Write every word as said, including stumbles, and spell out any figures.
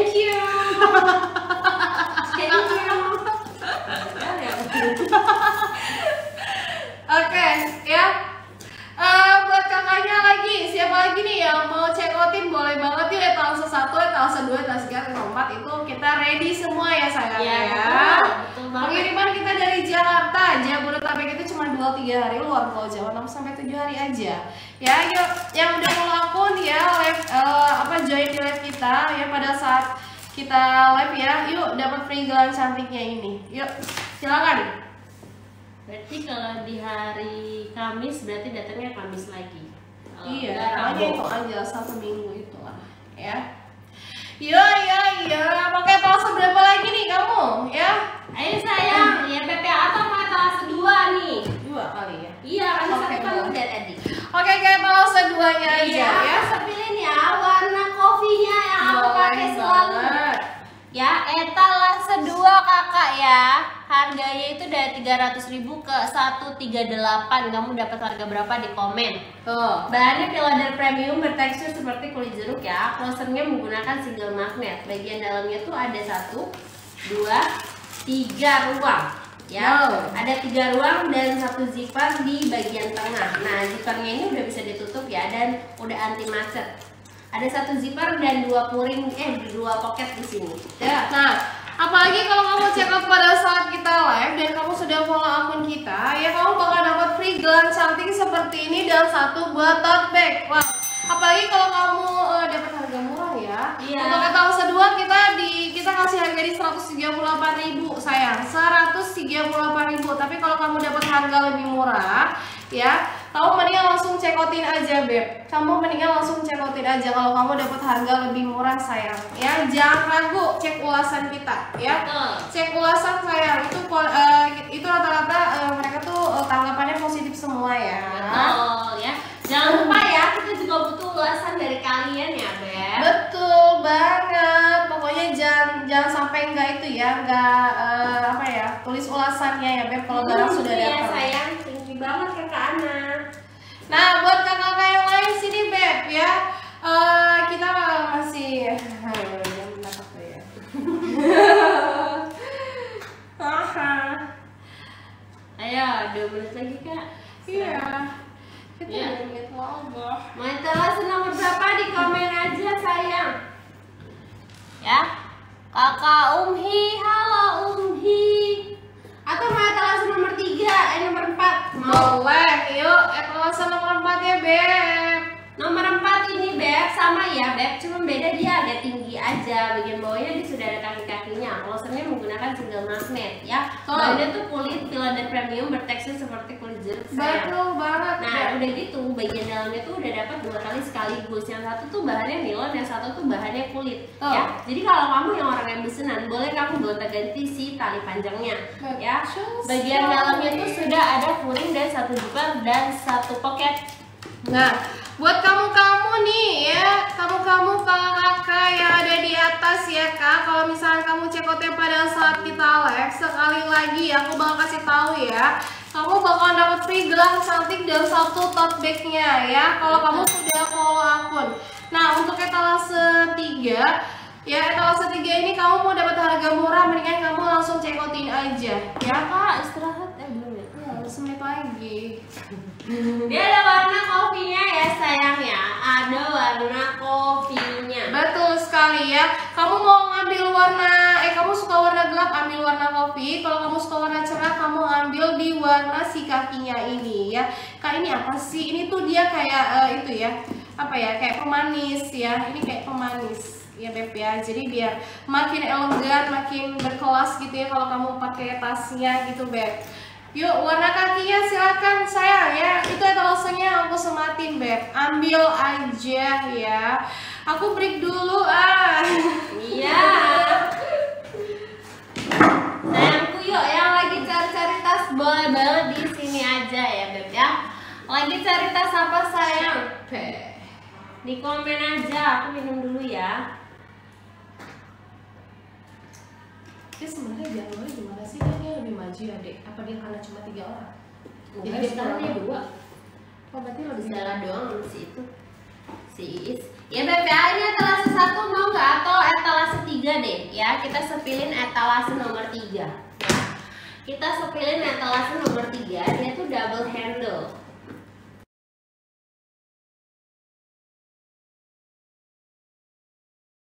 Thank you. Thank you. Oke, ya. Uh, buat kakaknya lagi, siapa lagi nih yang mau check outin boleh banget yuk, etalase satu, etalase dua, etalase tiga, etalase empat itu kita ready semua ya sayang ya. Ya. Betul banget. Pengiriman kita dari Jakarta, Jabodetabek itu cuma dua tiga hari, luar Pulau Jawa enam sampai tujuh hari aja. Ya, yuk yang udah mau akun ya live uh, apa join di live kita ya pada saat kita live ya. Yuk dapat free gelang cantiknya ini. Yuk, silakan. Berarti kalau di hari Kamis berarti datangnya Kamis lagi. Kalau Iya, enggak, makanya Rabu. itu aja satu minggu itu lah, ya. Iya, iya, iya. Pakai etalase berapa lagi nih kamu, ya? Ayo sayang, ya P P A atau mau etalase dua nih? Dua kali ya. Iya, kan Oke, satu kan dua. udah tadi. Oke, kayak etalase duanya aja Iya, ya. bisa pilih ya warna kopinya yang aku pakai Boleh selalu. banget. Ya, etalase dua kakak ya. Harganya itu dari tiga ratus ribu ke seratus tiga puluh delapan. Kamu dapat harga berapa di komen? Tuh. Bahannya pilader premium bertekstur seperti kulit jeruk ya. Closernya menggunakan single magnet. Bagian dalamnya tuh ada satu, dua, tiga ruang. Ya, Wow. ada tiga ruang dan satu zipper di bagian tengah. Nah, zippernya ini udah bisa ditutup ya dan udah anti macet. Ada satu zipper dan dua puring eh dua pocket di sini. Ya. Nah, apalagi kalau kamu check out pada saat kita live dan kamu sudah follow akun kita, ya kamu bakal dapat free gelang cantik seperti ini dan satu buat tote bag. Wah, apalagi kalau kamu uh, dapat harga murah ya. Iya. Untuk etalase dua kita di kita kasih harga di seratus tiga puluh delapan ribu sayang, seratus tiga puluh delapan ribu. Tapi kalau kamu dapat harga lebih murah, ya, kamu mendingan langsung check outin aja beb. Kamu mendingan langsung check outin aja kalau kamu dapat harga lebih murah sayang. Ya, jangan ragu cek ulasan kita, ya. Betul. Cek ulasan sayang itu uh, itu rata-rata uh, mereka tuh uh, tanggapannya positif semua ya. Betul ya. Jangan lupa ya, kita juga butuh ulasan dari kalian ya, Beb. Betul banget. Pokoknya jangan jangan sampai enggak itu ya, enggak uh, apa ya, tulis ulasannya ya beb kalau barang sudah ya, datang. sayang, tinggi banget kakak Ana. Nah, buat kakak-kakak yang lain sini beb ya, uh, kita masih jam berapa tuh ya? Ayo, dua menit lagi kak. Iya, kita Iya. dua menit lagi. Mau etalase nomor berapa di komen aja sayang. Ya, kakak Umhi, halo Umhi. Atau mau etalase nomor tiga, eh nomor empat. Mau? Boleh, yuk etalase nomor empat ya beb. Nomor empat ini Beb, sama ya Beb, cuma beda dia agak tinggi aja. Bagian bawahnya dia sudah ada kaki-kakinya. Closernya menggunakan single magnet ya. Oh. Bahannya tuh kulit pilader premium bertekstur seperti kulit jeruk sayang. Betul banget. Nah Beb. udah gitu, bagian dalamnya tuh udah dapat dua kali sekaligus. Yang satu tuh bahannya nilon, yang satu tuh bahannya kulit Oh. ya. Jadi kalau kamu yang orang yang besenan, boleh kamu gonta-ganti si tali panjangnya ya. Betul Bagian sekali. dalamnya tuh sudah ada puring dan satu zipper dan satu pocket. Nah, buat kamu-kamu nih ya, kamu-kamu kakak yang ada di atas ya kak, kalau misalnya kamu check out-nya pada saat kita live, sekali lagi aku bakal kasih tahu ya, kamu bakal dapat free gelang cantik dan satu tote bag-nya ya, kalau kamu sudah follow akun. Nah, untuk etalase tiga, ya etalase tiga ini kamu mau dapat harga murah, mendingan kamu langsung check out-in aja ya. Kak istirahat eh belum ya? Ya, semenit lagi. Dia ada warna kopinya ya sayang ya. Ada warna kopinya. Betul sekali ya. Kamu mau ngambil warna, eh kamu suka warna gelap, ambil warna kopi. Kalau kamu suka warna cerah, kamu ambil di warna si kakinya ini ya. Kak ini apa sih? Ini tuh dia kayak uh, itu ya. Apa ya? Kayak pemanis ya. Ini kayak pemanis ya beb ya. Jadi biar makin elegan, makin berkelas gitu ya kalau kamu pakai tasnya gitu beb. Yuk, warna kakinya silakan sayang ya. Itu etalasenya aku sematin beb. Ambil aja ya. Aku break dulu ah. Iya. Sayangku yuk yang lagi cari-cari tas boleh banget di sini aja ya beb ya. Lagi cari tas apa sayang? Di komen aja. Aku minum dulu ya. Dia sebenarnya Januari gimana sih? Kan dia lebih maju ya dek. Apa dia karena cuma tiga orang? Jadi Jadi sekarang dia sekarang dua. Oh berarti lebih Salah doang si itu. Si Iis. Ya B P A ini etalase satu mau nggak atau etalase tiga kita sepilin etalase nomor tiga. Kita sepilin etalase nomor tiga, dia tuh double handle.